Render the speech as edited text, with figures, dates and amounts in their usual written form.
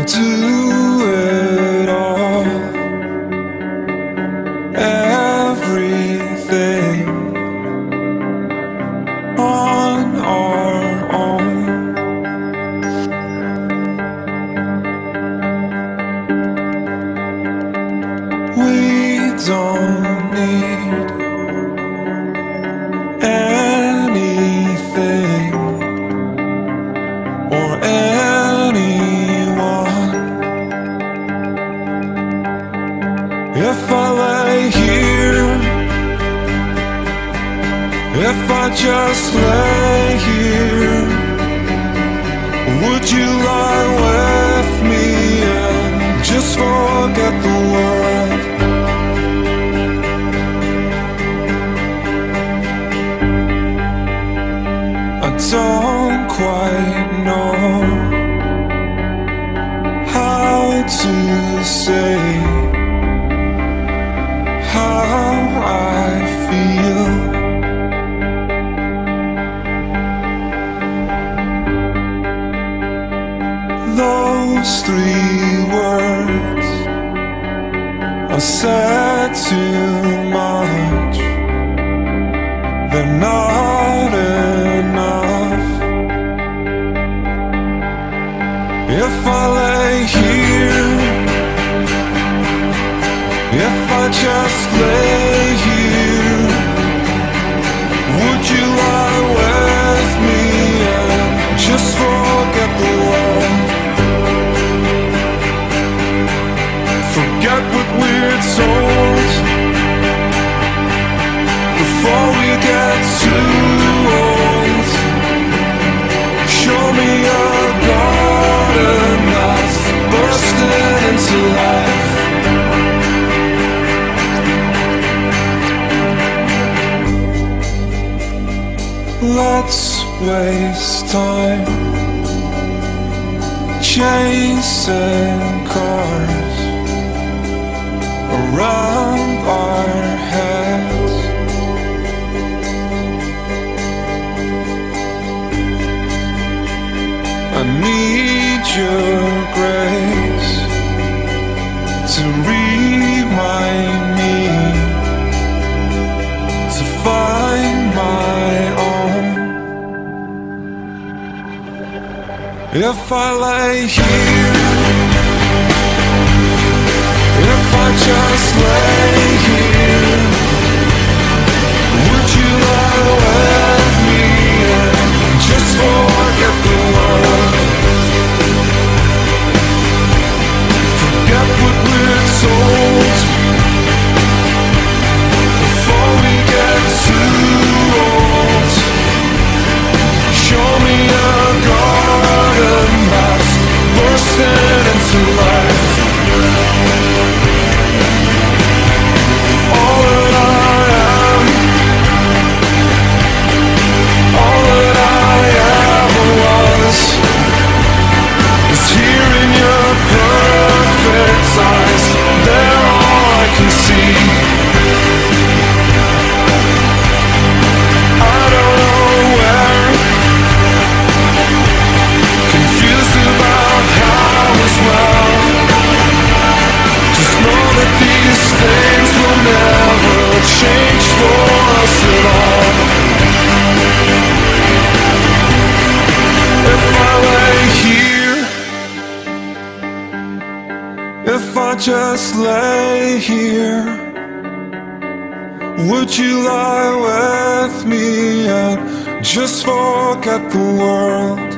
do it all, everything on our own. We don't need anything or anyone. If I lay here, if I just lay here, would you lie with me and just forget the world? I don't quite know how to say how I feel. Those three words are said too much. They're not enough. If I lay here, if I just lay here, would you lie with me and just forget the world? Forget what we're told before we get too old. Show me a garden that's bursting into life. Let's waste time chasing cars around our heads. I need your grace to remind me to find my own. If I lay here, if I just lay here, would you lie with me and just forget the world? Forget what we're told before we get too old. Show me a garden that's bursting into life. All that I am, all that I ever was, is here in your perfect eyes. They're all I can see. I don't know where, confused about how as well. Just know that these things will never change for us at all. If I lay here, if I just lay here, would you lie with me and just forget the world?